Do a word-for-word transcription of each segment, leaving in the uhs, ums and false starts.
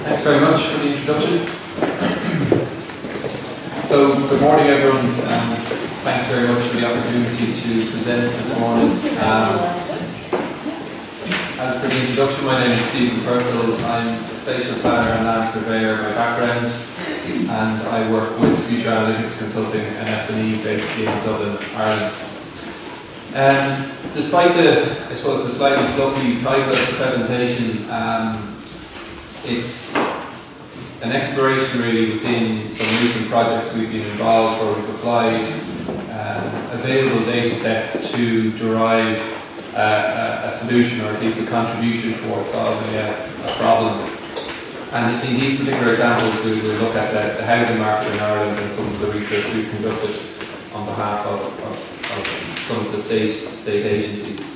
Thanks very much for the introduction. So, good morning everyone. Um, thanks very much for the opportunity to present this morning. Um, as for the introduction, my name is Purcell. I'm a spatial planner and land surveyor by background, and I work with Future Analytics Consulting, an S M E based in Dublin, Ireland. Um, despite the, I suppose, the slightly fluffy title of the presentation, um, it's an exploration really within some recent projects we've been involved where we've applied um, available data sets to derive uh, a, a solution, or at least a contribution towards solving a, a problem. And in these particular examples we will look at the, the housing market in Ireland and some of the research we've conducted on behalf of, of, of some of the state, state agencies.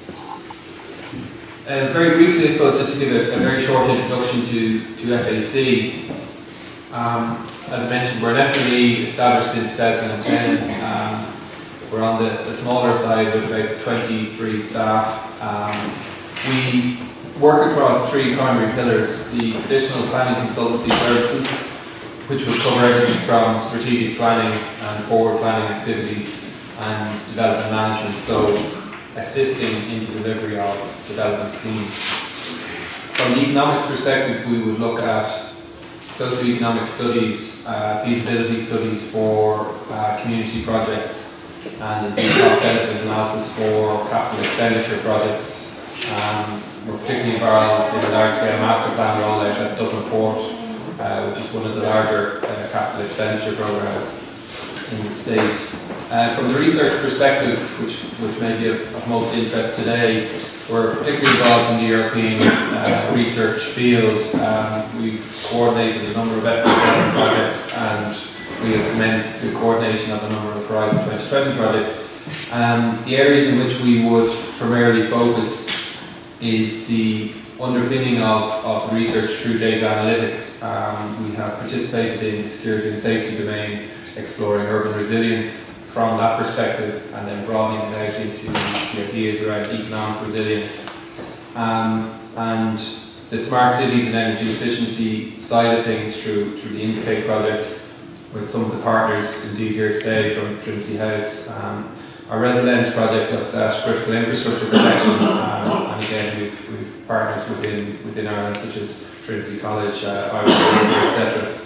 Uh, very briefly, I suppose, just to give a, a very short introduction to, to F A C. Um, as mentioned, we're an S M E established in two thousand ten. Um, we're on the, the smaller side with about twenty-three staff. Um, we work across three primary pillars: the traditional planning consultancy services, which will cover everything from strategic planning and forward planning activities and development management. So, assisting in the delivery of development schemes. From the economics perspective, we would look at socioeconomic studies, uh, feasibility studies for uh, community projects, and indeed cost benefit analysis for capital expenditure projects. Um, we're particularly involved in a large-scale master plan rollout at Dublin Port, uh, which is one of the larger uh, capital expenditure programs in the state. Uh, from the research perspective, which, which may be of, of most interest today, we're particularly involved in the European uh, research field. Um, we've coordinated a number of F P seven projects, and we have commenced the coordination of a number of Horizon twenty twenty projects. Um, the areas in which we would primarily focus is the underpinning of, of the research through data analytics. Um, we have participated in the security and safety domain, exploring urban resilience from that perspective, and then broadening it out into the ideas around economic resilience. Um, and the smart cities and energy efficiency side of things through, through the Indicate project with some of the partners indeed here today from Trinity House. Um, our Resilience project looks at critical infrastructure protection, um, and again we've, we've partners within, within Ireland such as Trinity College, uh, Irish, et cetera.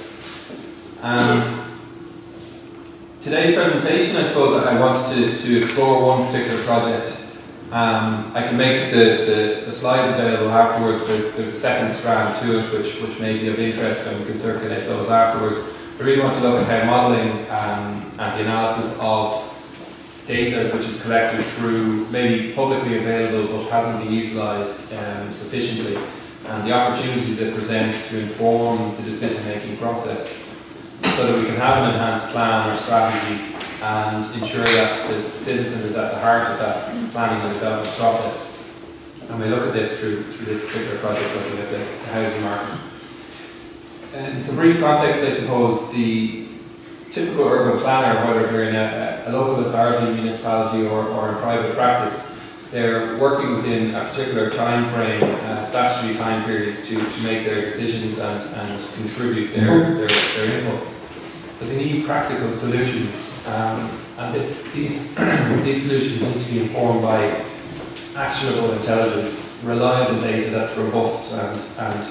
Um, Today's presentation, I suppose, I wanted to, to explore one particular project. Um, I can make the, the, the slides available afterwards. There's, there's a second strand to it which, which may be of interest, and we can circulate those afterwards. I really want to look at how modelling um, and the analysis of data which is collected through maybe publicly available but hasn't been utilised um, sufficiently, and the opportunities it presents to inform the decision-making process, so that we can have an enhanced plan or strategy and ensure that the citizen is at the heart of that planning and development process. And we look at this through, through this particular project, looking at the, the housing market. In some brief context, I suppose, the typical urban planner, whether they're in a, a local authority, municipality, or, or a private practice, they're working within a particular time frame, uh, statutory time periods to, to make their decisions and, and contribute their, their, their inputs. So they need practical solutions, um, and the, these, these solutions need to be informed by actionable intelligence, reliable data that's robust, and, and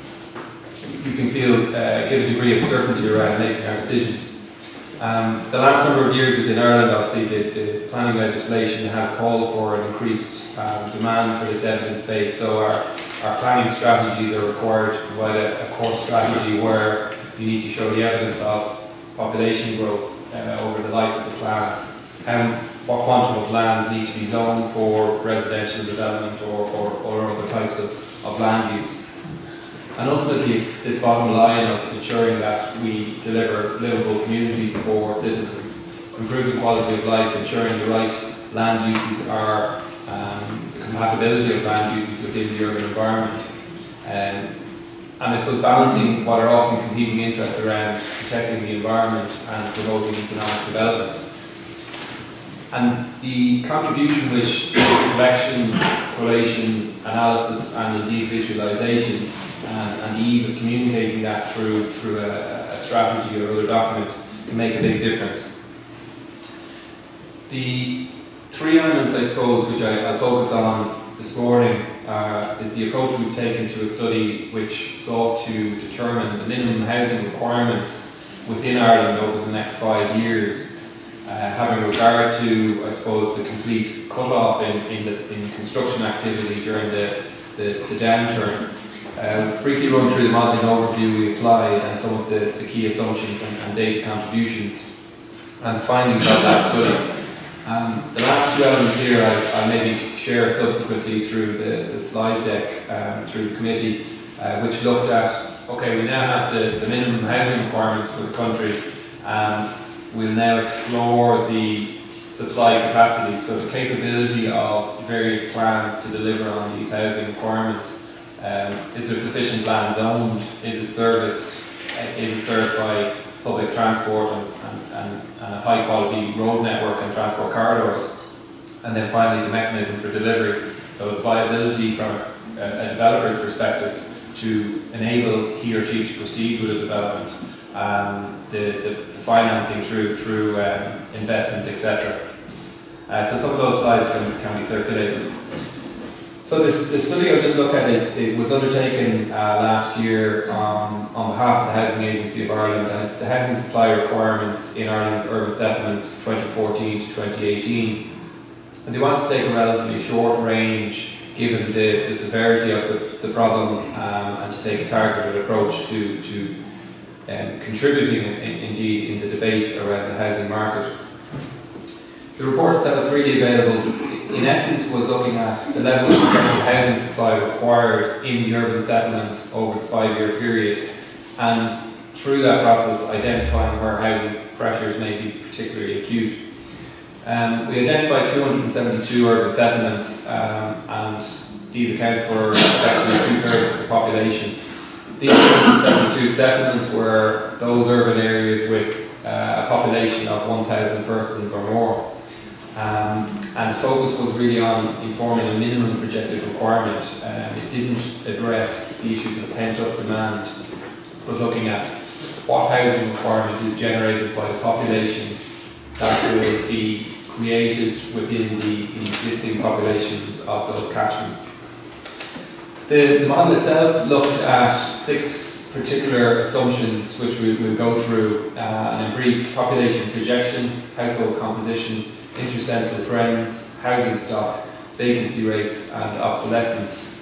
you can feel, uh, give a degree of certainty around making our decisions. Um, the last number of years within Ireland, obviously, the, the planning legislation has called for an increased um, demand for this evidence base. So our, our planning strategies are required to provide a, a core strategy where you need to show the evidence of population growth uh, over the life of the plan, and what quantum of lands need to be zoned for residential development or, or, or other types of, of land use. And ultimately, it's this bottom line of ensuring that we deliver livable communities for citizens, improving quality of life, ensuring the right land uses are um, the compatibility of land uses within the urban environment, um, and I suppose balancing what are often competing interests around protecting the environment and promoting economic development. And the contribution which collection, collation, analysis, and indeed visualization and, and the ease of communicating that through, through a, a strategy or other document can make a big difference. The three elements, I suppose, which I, I'll focus on this morning uh, is the approach we've taken to a study which sought to determine the minimum housing requirements within Ireland over the next five years, uh, having regard to, I suppose, the complete cut-off in, in, the, in construction activity during the, the, the downturn. Uh, briefly run through the modelling overview we applied and some of the, the key assumptions and, and data contributions and the findings of that study. Um, the last two elements here I, I maybe share subsequently through the, the slide deck um, through the committee, uh, which looked at, okay, we now have the, the minimum housing requirements for the country. Um, we'll now explore the supply capacity, so the capability of various plans to deliver on these housing requirements. Um, is there sufficient land zoned? Is it serviced? Uh, is it served by public transport and, and, and, and a high quality road network and transport corridors? And then finally the mechanism for delivery, so the viability from a, a developer's perspective to enable he or she to proceed with a development, um, the, the, the financing through, through um, investment, et cetera. Uh, so some of those slides can, can be circulated. So this, the study I'll just look at is, it was undertaken uh, last year um, on behalf of the Housing Agency of Ireland, and it's the housing supply requirements in Ireland's urban settlements twenty fourteen to twenty eighteen. And they wanted to take a relatively short range, given the, the severity of the, the problem, um, and to take a targeted approach to, to um, contributing in, indeed in the debate around the housing market. The report itself is freely available. In essence, was looking at the level of housing supply required in the urban settlements over the five-year period, and through that process identifying where housing pressures may be particularly acute. Um, we identified two hundred seventy-two urban settlements, um, and these account for effectively two-thirds of the population. These two hundred seventy-two settlements were those urban areas with uh, a population of one thousand persons or more. Um, and the focus was really on informing a minimum projected requirement. Um, it didn't address the issues of pent-up demand, but looking at what housing requirement is generated by the population that will be created within the, the existing populations of those catchments. The, the model itself looked at six particular assumptions which we will go through, uh, and in brief: population projection, household composition, intercensal trends, housing stock, vacancy rates and obsolescence.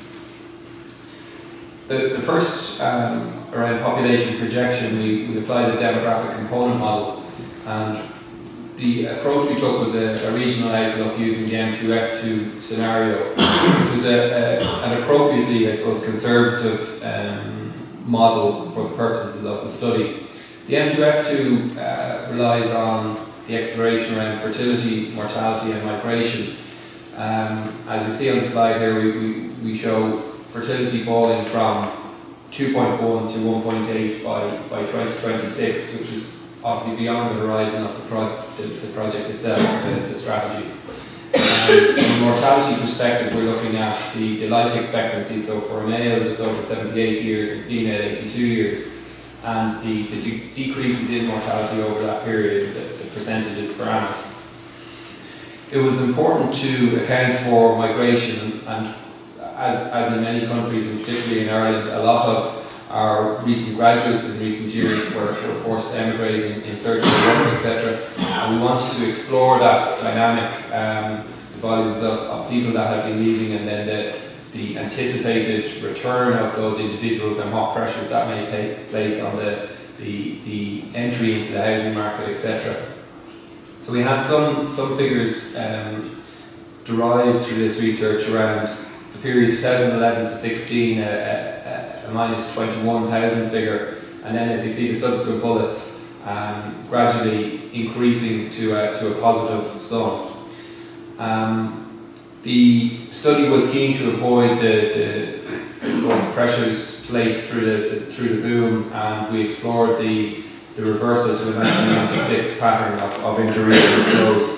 The, the first, um, around population projection, we, we applied a demographic component model, and the approach we took was a, a regional outlook using the M two F two scenario, which was a, a, an appropriately, I suppose, conservative um, model for the purposes of the study. The M two F two uh, relies on the exploration around fertility, mortality and migration. Um, as you see on the slide here, we, we, we show fertility falling from two point one to one point eight by, by twenty twenty-six, which is obviously beyond the horizon of the, pro the, the project itself, the, the strategy. Um, from a mortality perspective, we're looking at the, the life expectancy, so for a male just over seventy-eight years and female eighty-two years, and the, the de decreases in mortality over that period, the, the percentages per annum. It was important to account for migration, and as, as in many countries, and particularly in Ireland, a lot of our recent graduates in recent years were, were forced to emigrate in, in search of work, et cetera. And we wanted to explore that dynamic, um, the volumes of, of people that have been leaving, and then the, the anticipated return of those individuals and what pressures that may take place on the, the, the entry into the housing market, et cetera. So we had some, some figures um, derived through this research around the period two thousand eleven to sixteen, a, a, a minus twenty-one thousand figure, and then as you see the subsequent bullets, um, gradually increasing to a, to a positive sum. Um, the study was keen to avoid the, the I suppose, pressures placed through the, the, through the boom, and we explored the, the reversal to a nineteen ninety-six pattern of, of interregional flows.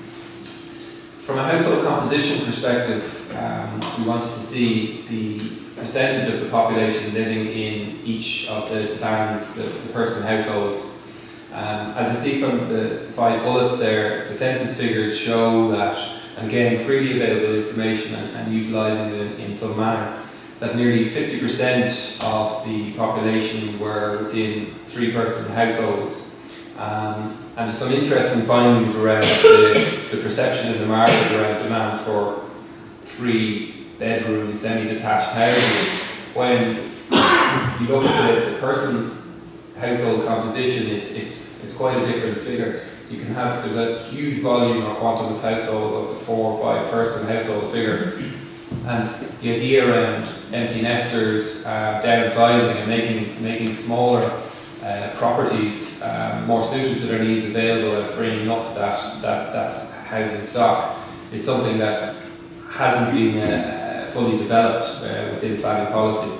From a household composition perspective, um, we wanted to see the percentage of the population living in each of the bands, the, the person households. Um, as you see from the, the five bullets there, the census figures show that, and again freely available information and, and utilising it in, in some manner, that nearly fifty percent of the population were within three-person households. Um, and there's some interesting findings around the, the perception in the market around demands for three-bedroom, semi-detached houses. When you look at the, the person household composition, it's, it's, it's quite a different figure. You can have, there's a huge volume or quantum of households of the four or five person household figure. And the idea around empty nesters, uh, downsizing and making, making smaller uh, properties um, more suited to their needs available and freeing up that, that that's housing stock is something that hasn't been uh, fully developed uh, within planning policy.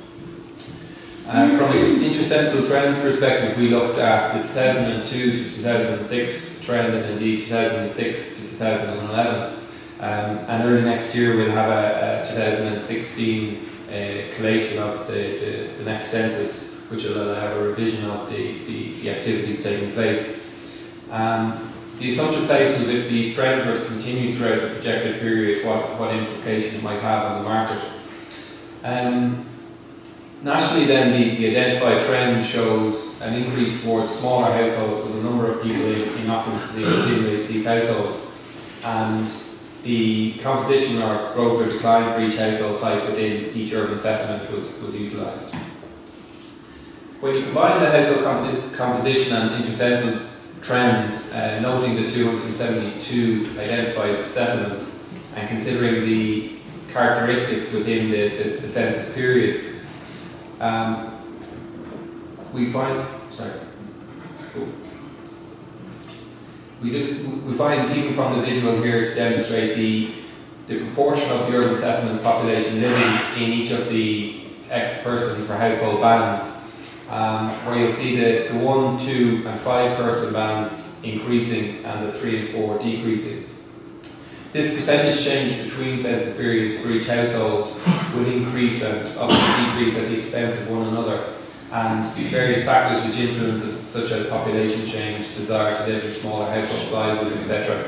Uh, from an intercensual trends perspective, we looked at the two thousand two to two thousand six trend and indeed two thousand six to two thousand eleven. Um, and early next year we'll have a, a two thousand sixteen uh, collation of the, the, the next census, which will allow a revision of the, the, the activities taking place. Um, the assumption placed was if these trends were to continue throughout the projected period, what, what implications might have on the market. Um, nationally then, the, the identified trend shows an increase towards smaller households, so the number of people in, in occupancy within the, these households. And the composition or growth or decline for each household type within each urban settlement was, was utilised. When you combine the household comp composition and intercensual trends, uh, noting the two hundred seventy-two identified settlements and considering the characteristics within the, the, the census periods, um, we find, sorry, we just we find even from the visual here to demonstrate the the proportion of the urban settlements population living in each of the X person per household bands. Um, where you'll see the, the one, two and five person bands increasing and the three and four decreasing. This percentage change between census periods for each household will increase and obviously decrease at the expense of one another, and various factors which influence it, such as population change, desire to live in smaller household sizes, et cetera.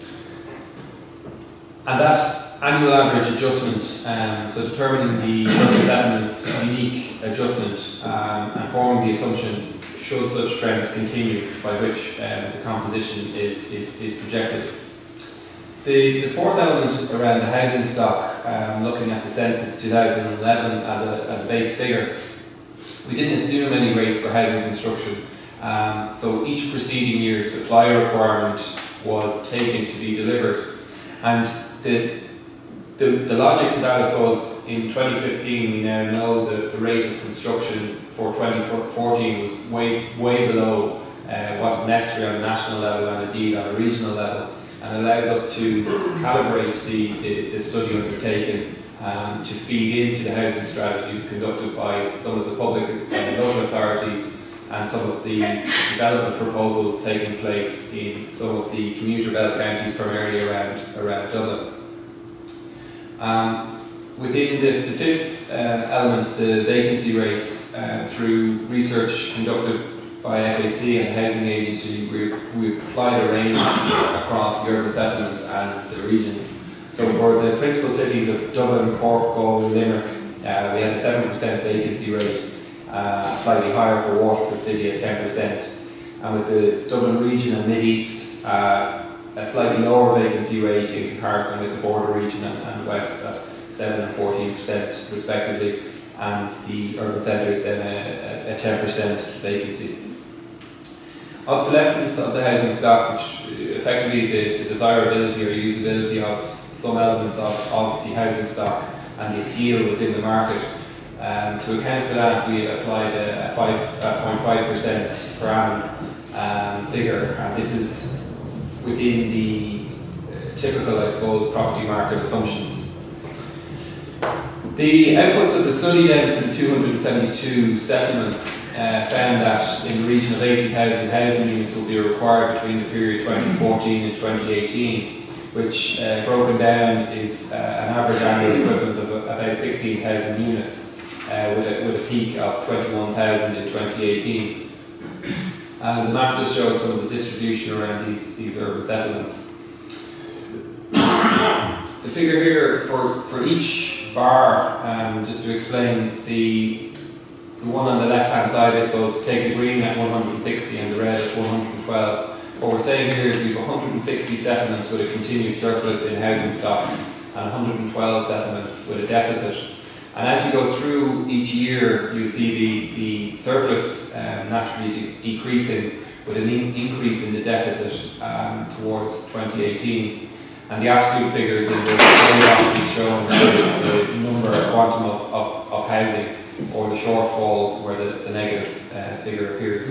And that annual average adjustment, um, so determining the urban settlement's unique adjustment um, and forming the assumption should such trends continue by which um, the composition is, is, is projected. The, the fourth element around the housing stock, um, looking at the census two thousand eleven as a, as a base figure, we didn't assume any rate for housing construction, um, so each preceding year's supply requirement was taken to be delivered. And the The, the logic to that, I suppose, in twenty fifteen we now know that the rate of construction for twenty fourteen was way, way below uh, what is necessary on a national level and indeed on a regional level, and allows us to calibrate the, the, the study undertaken um, to feed into the housing strategies conducted by some of the public and local authorities and some of the development proposals taking place in some of the commuter belt counties, primarily around, around Dublin. Um, within the, the fifth uh, element, the vacancy rates, uh, through research conducted by F A C and the Housing Agency, we, we applied a range across the urban settlements and the regions. So for the principal cities of Dublin, Cork, Galway, Limerick, uh, we had a seven percent vacancy rate, uh, slightly higher for Waterford City at ten percent. And with the Dublin region and Mid-East, uh, a slightly lower vacancy rate in comparison with the border region and, and west at seven and fourteen percent respectively, and the urban centres then a, a ten percent vacancy. Obsolescence of the housing stock, which effectively the, the desirability or usability of some elements of, of the housing stock and the appeal within the market. Um, to account for that, we applied a, a five point five percent per annum um, figure, and this is within the uh, typical, I suppose, property market assumptions. The outputs of the study then for the two hundred seventy-two settlements uh, found that in the region of eighty thousand housing units will be required between the period twenty fourteen and twenty eighteen, which uh, broken down is uh, an average annual equivalent of about sixteen thousand units, uh, with, a, with a peak of twenty-one thousand in twenty eighteen. And the map just shows some of the distribution around these, these urban settlements. The figure here for, for each bar, um, just to explain, the, the one on the left hand side, I suppose, take the green at one hundred sixty and the red at one hundred twelve. What we're saying here is we have one hundred sixty settlements with a continued surplus in housing stock and one hundred twelve settlements with a deficit. And as you go through each year, you see the, the surplus um, naturally de decreasing with an in increase in the deficit um, towards twenty eighteen. And the absolute figures in the box is showing the, the number, quantum of, of, of housing, or the shortfall where the, the negative uh, figure appears.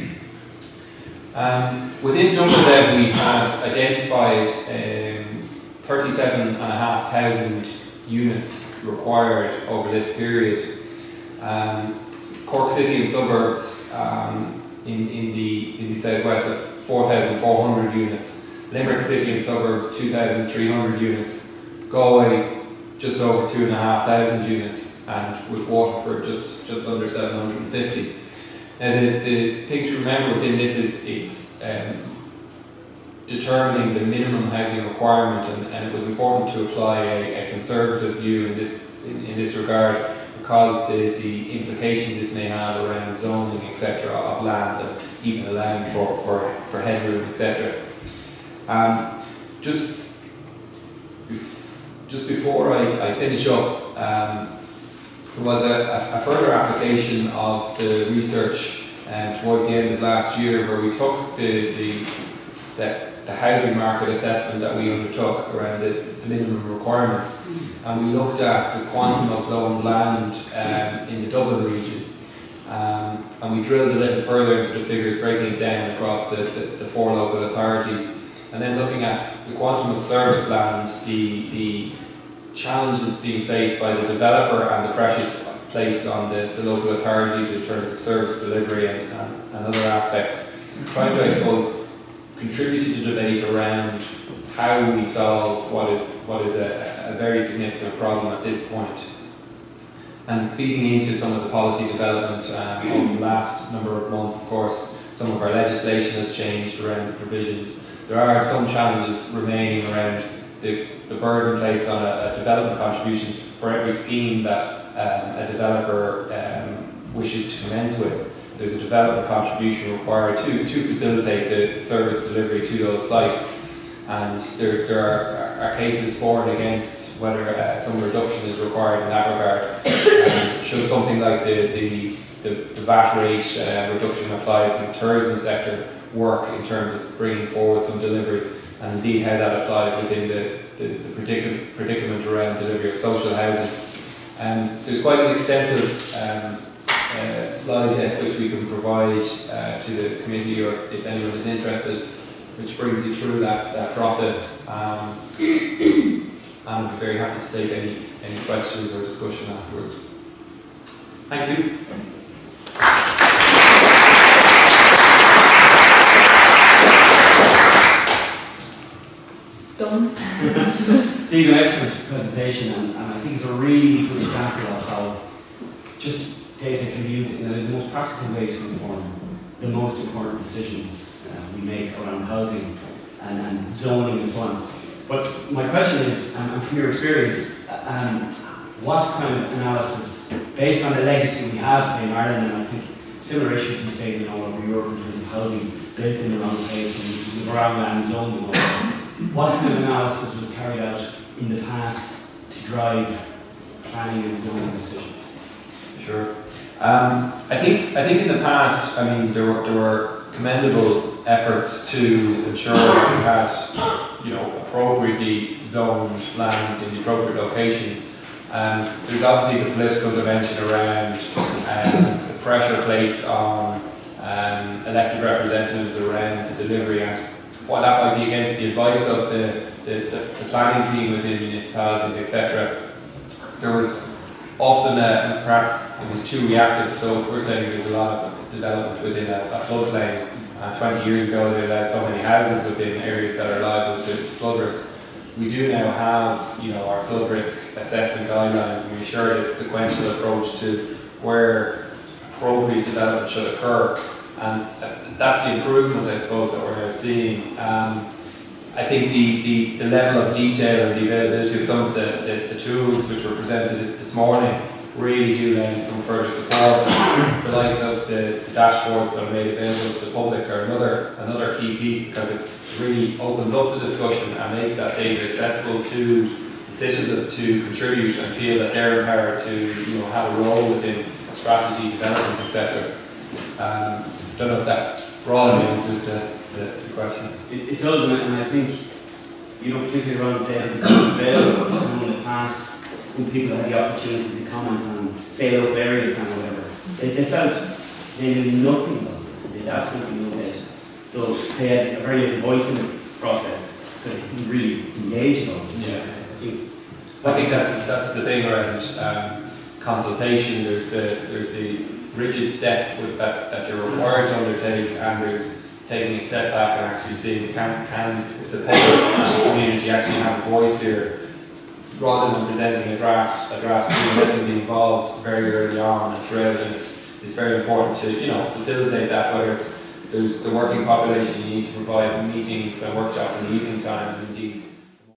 Um, within Dublin, we had identified um, thirty-seven thousand five hundred units required over this period. Um, Cork City and suburbs um, in, in, the, in the southwest of four thousand four hundred units. Limerick City and suburbs two thousand three hundred units. Galway just over two thousand five hundred units, and with Waterford just, just under seven hundred fifty. Now the, the thing to remember within this is it's um, determining the minimum housing requirement, and, and it was important to apply a, a conservative view in this, in, in this regard, because the, the implication this may have around zoning, et cetera, of land, and even allowing for, for, for headroom, et cetera. Um, just, bef just before I, I finish up, um, there was a, a further application of the research um, towards the end of last year, where we took the, the, the, the housing market assessment that we undertook around the, the minimum requirements, and we looked at the quantum of zoned land um, in the Dublin region, um, and we drilled a little further into the figures, breaking it down across the, the, the four local authorities, and then looking at the quantum of service land, the, the challenges being faced by the developer and the pressure placed on the, the local authorities in terms of service delivery and, and, and other aspects, trying to, I suppose, contribute to the debate around how we solve what is, what is a, a very significant problem at this point. And feeding into some of the policy development um, over the last number of months, of course, some of our legislation has changed around the provisions. There are some challenges remaining around the, the burden placed on a, a development contributions for every scheme that um, a developer um, wishes to commence with. There's a development contribution required to, to facilitate the, the service delivery to those sites. And there, there are, are cases for and against whether uh, some reduction is required in that regard. Um, should something like the, the, the, the V A T rate uh, reduction applied for the tourism sector work in terms of bringing forward some delivery, and indeed how that applies within the, the, the predic predicament around delivery of social housing. Um, there's quite an extensive um, uh, slide deck which we can provide uh, to the committee, or if anyone is interested, which brings you through that, that process. Um, and I'm very happy to take any, any questions or discussion afterwards. Thank you. Done. Stephen, excellent presentation, and, and I think it's a really good example of how just data can be used in the most practical way to inform the most important decisions uh, we make around housing and, and zoning and so on. But my question is, um, and from your experience, um, what kind of analysis, based on the legacy we have, say in Ireland, and I think similar issues in Spain and all over Europe in terms of housing built in the wrong place and the wrong land zoned and all that, what kind of analysis was carried out in the past to drive planning and zoning decisions? Sure. Um, I think I think in the past, I mean, there were there were commendable efforts to ensure that we had, you know, appropriately zoned lands in the appropriate locations. Um, there's obviously the political dimension around um, the pressure placed on um, elected representatives around the delivery, and what that might be against the advice of the, the, the, the planning team within municipalities, et cetera. There was often, a, perhaps it was too reactive, so first I think there's a lot of development within a, a floodplain. Uh, twenty years ago they allowed so many houses within areas that are liable to flood risk. we do now have, you know, our flood risk assessment guidelines, and we ensure this sequential approach to where appropriate development should occur. And that's the improvement, I suppose, that we're now seeing. Um, I think the, the, the level of detail and the availability of some of the, the, the tools which were presented this morning really do lend some further support. The likes of the, the dashboards that are made available to the public are another, another key piece, because it really opens up the discussion and makes that data accessible to the citizens to contribute and feel that they're empowered to, you know, have a role within strategy development, et cetera. Um, don't know if that broadly answers the, the, the question. It, it does, and I, and I think, you know, particularly around data becoming available in the past, when people had the opportunity to comment on, say, local area plan or whatever, they, they felt they knew nothing about this. They had absolutely no data. So they had a very little voice in the process, so they couldn't really engage about it. Yeah. I think, I think that's that's the thing around um, consultation. There's the there's the rigid steps with that, that you're required to undertake, and there's taking a step back and actually seeing can can the public and the community actually have a voice here, rather than presenting a draft a draft scheme, let them be involved very early on and throughout. And it's it's very important to, you know, facilitate that, whether it's there's the working population, you need to provide meetings and workshops in the evening time, and indeed